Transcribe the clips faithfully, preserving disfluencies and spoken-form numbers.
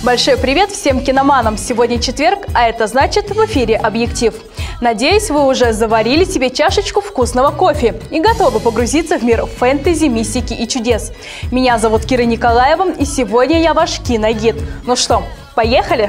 Большой привет всем киноманам! Сегодня четверг, а это значит в эфире «Объектив». Надеюсь, вы уже заварили себе чашечку вкусного кофе и готовы погрузиться в мир фэнтези, мистики и чудес. Меня зовут Кира Николаева, и сегодня я ваш киногид. Ну что, поехали?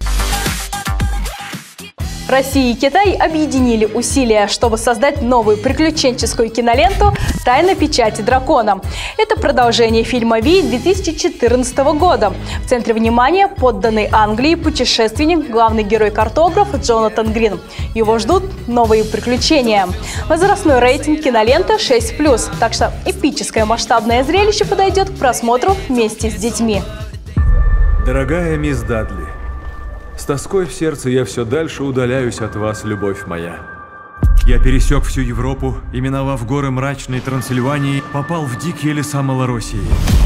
Россия и Китай объединили усилия, чтобы создать новую приключенческую киноленту «Тайна печати дракона». Это продолжение фильма «Вий» две тысячи четырнадцатого года. В центре внимания подданный Англии путешественник, главный герой-картограф Джонатан Грин. Его ждут новые приключения. Возрастной рейтинг киноленты шесть плюс, так что эпическое масштабное зрелище подойдет к просмотру вместе с детьми. Дорогая мисс Дадли, с тоской в сердце я все дальше удаляюсь от вас, любовь моя. Я пересек всю Европу и, миновав горы мрачной Трансильвании, попал в дикие леса Малороссии.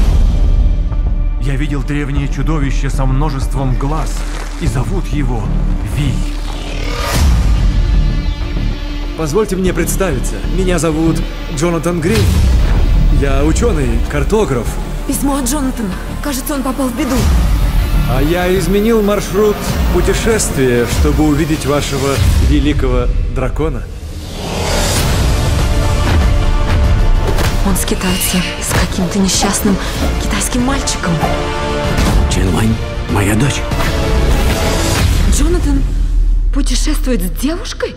Я видел древнее чудовище со множеством глаз, и зовут его Вий. Позвольте мне представиться. Меня зовут Джонатан Грин. Я ученый, картограф. Письмо от Джонатана. Кажется, он попал в беду. А я изменил маршрут путешествия, чтобы увидеть вашего великого дракона. Он скитается с каким-то несчастным китайским мальчиком. Чен Лань, моя дочь. Джонатан путешествует с девушкой?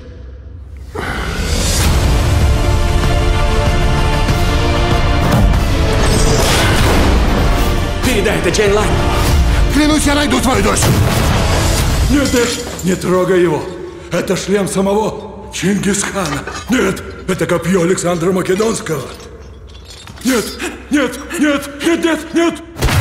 Передай это Чен Лань. Клянусь, я найду твою дочь! Нет, нет, не трогай его! Это шлем самого Чингисхана! Нет, это копье Александра Македонского! Нет, нет, нет, нет, нет, нет!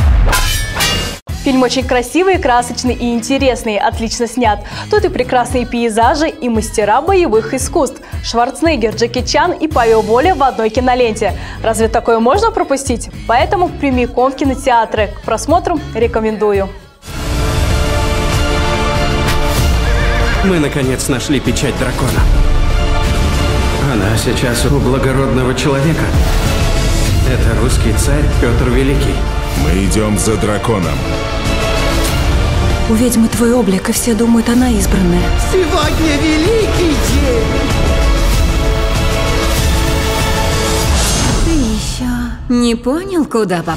Фильм очень красивый, красочный и интересный, отлично снят. Тут и прекрасные пейзажи, и мастера боевых искусств. Шварценеггер, Джеки Чан и Павел Воля в одной киноленте. Разве такое можно пропустить? Поэтому прямиком в кинотеатры. К просмотру рекомендую. Мы, наконец, нашли печать дракона. Она сейчас у благородного человека. Это русский царь Петр Великий. Мы идем за драконом. У ведьмы твой облик, и все думают, она избранная. Сегодня великий день! Ты еще не понял, куда попал?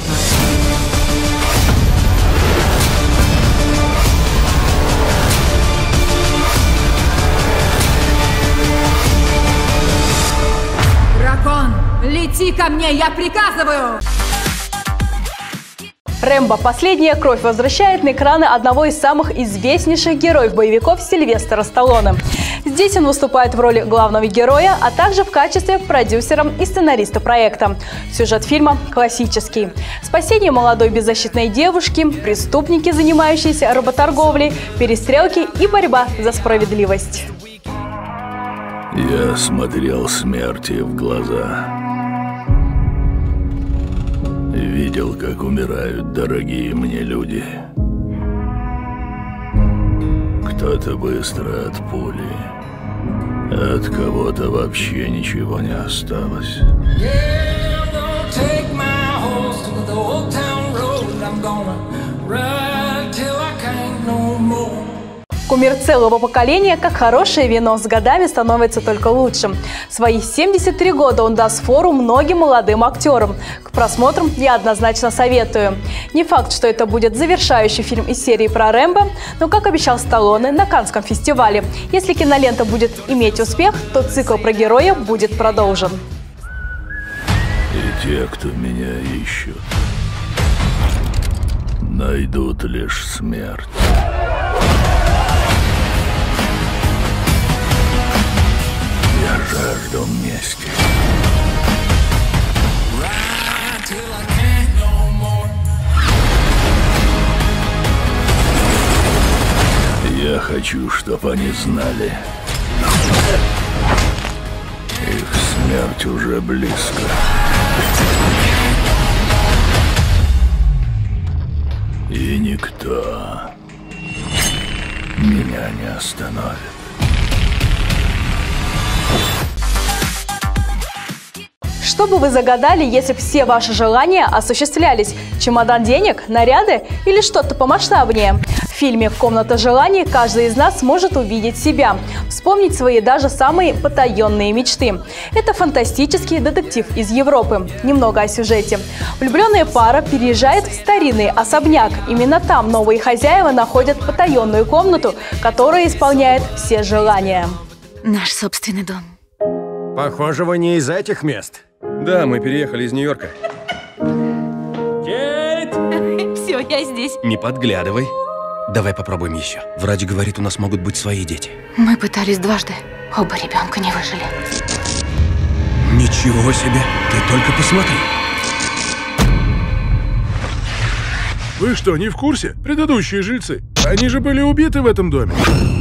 Дракон, лети ко мне, я приказываю! «Рэмбо. Последняя кровь» возвращает на экраны одного из самых известнейших героев-боевиков Сильвестра Сталлоне. Здесь он выступает в роли главного героя, а также в качестве продюсера и сценариста проекта. Сюжет фильма классический. Спасение молодой беззащитной девушки, преступники, занимающиеся работорговлей, перестрелки и борьба за справедливость. Я смотрел смерти в глаза. Видел, как умирают дорогие мне люди. Кто-то быстро от пули, а от кого-то вообще ничего не осталось. Кумир целого поколения, как хорошее вино, с годами становится только лучшим. В свои семьдесят три года он даст фору многим молодым актерам. К просмотрам я однозначно советую. Не факт, что это будет завершающий фильм из серии про Рэмбо, но, как обещал Сталлоне на Каннском фестивале, если кинолента будет иметь успех, то цикл про героя будет продолжен. И те, кто меня ищут, найдут лишь смерть. Я жажду мести. Я хочу, чтобы они знали. Их смерть уже близко. И никто меня не остановит. Что бы вы загадали, если бы все ваши желания осуществлялись? Чемодан денег, наряды или что-то помасштабнее? В фильме «Комната желаний» каждый из нас может увидеть себя, вспомнить свои даже самые потаенные мечты. Это фантастический детектив из Европы. Немного о сюжете. Влюбленная пара переезжает в старинный особняк. Именно там новые хозяева находят потаенную комнату, которая исполняет все желания. Наш собственный дом. Похоже, вы не из этих мест. Да, мы переехали из Нью-Йорка. Все, я здесь. Не подглядывай. Давай попробуем еще. Врач говорит, у нас могут быть свои дети. Мы пытались дважды. Оба ребенка не выжили. Ничего себе! Ты только посмотри. Вы что, не в курсе? Предыдущие жильцы. Они же были убиты в этом доме.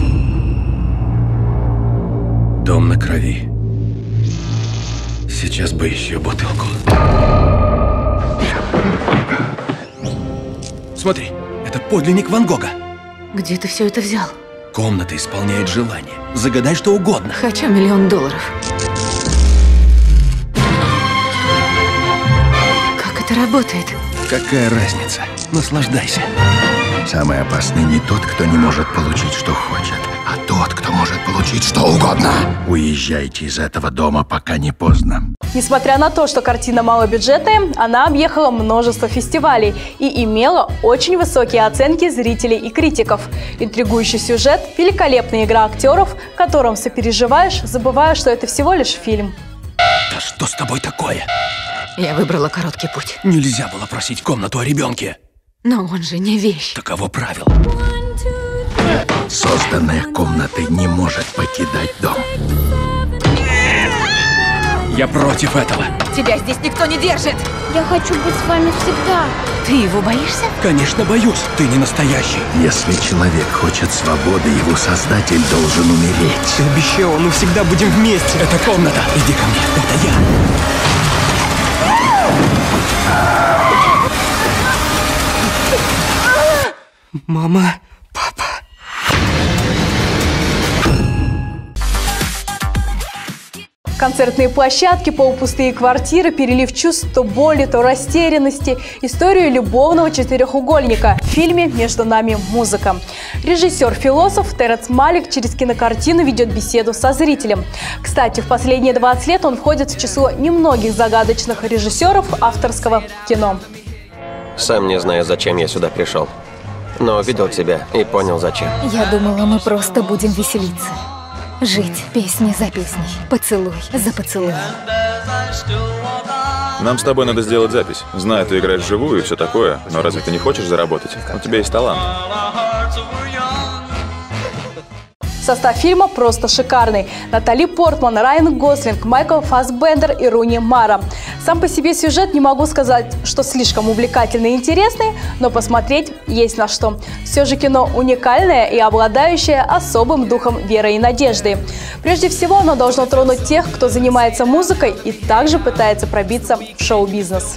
Дом на крови. Сейчас бы еще бутылку. Смотри, это подлинник Ван Гога. Где ты все это взял? Комната исполняет желание. Загадай что угодно. Хочу миллион долларов. Как это работает? Какая разница? Наслаждайся. Самый опасный не тот, кто не может получить, что хочет, а тот, кто может получить что угодно. Уезжайте из этого дома, пока не поздно. Несмотря на то, что картина малобюджетная, она объехала множество фестивалей и имела очень высокие оценки зрителей и критиков. Интригующий сюжет, великолепная игра актеров, которым сопереживаешь, забывая, что это всего лишь фильм. Да что с тобой такое? Я выбрала короткий путь. Нельзя было просить комнату о ребенке. Но он же не вещь. Таково правило. Созданная комнатой не может покидать дом. Я против этого. Тебя здесь никто не держит. Я хочу быть с вами всегда. Ты его боишься? Конечно, боюсь. Ты не настоящий. Если человек хочет свободы, его создатель должен умереть. Ты обещал, мы всегда будем вместе. Это комната. Иди ко мне. Это я. Мама, папа. Концертные площадки, полупустые квартиры, перелив чувств, то боли, то растерянности. Историю любовного четырехугольника в фильме «Между нами музыка». Режиссер-философ Терренс Малик через кинокартину ведет беседу со зрителем. Кстати, в последние двадцать лет он входит в число немногих загадочных режиссеров авторского кино. Сам не знаю, зачем я сюда пришел. Но увидел тебя и понял, зачем. Я думала, мы просто будем веселиться. Жить песня за песней, поцелуй за поцелуем. Нам с тобой надо сделать запись. Знаю, ты играешь вживую и все такое, но разве ты не хочешь заработать? У тебя есть талант. Состав фильма просто шикарный. Натали Портман, Райан Гослинг, Майкл Фассбендер и Руни Мара. Сам по себе сюжет не могу сказать, что слишком увлекательный и интересный, но посмотреть есть на что. Все же кино уникальное и обладающее особым духом веры и надежды. Прежде всего, оно должно тронуть тех, кто занимается музыкой и также пытается пробиться в шоу-бизнес.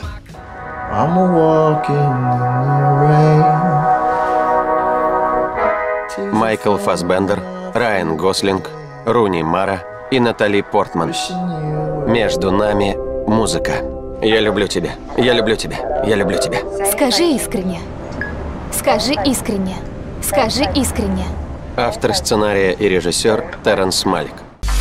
Майкл Фассбендер, Райан Гослинг, Руни Мара и Натали Портман. Между нами музыка. Я люблю тебя. Я люблю тебя. Я люблю тебя. Скажи искренне. Скажи искренне. Скажи искренне. Автор сценария и режиссер Терренс Малик.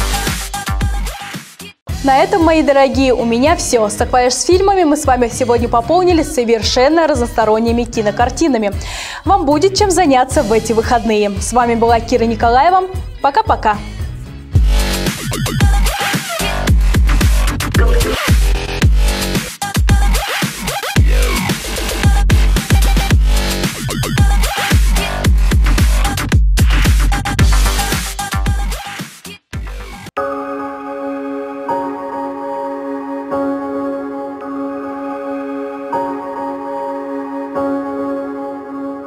На этом, мои дорогие, у меня все. Саквояж с фильмами мы с вами сегодня пополнили совершенно разносторонними кинокартинами. Вам будет чем заняться в эти выходные. С вами была Кира Николаева. Пока-пока.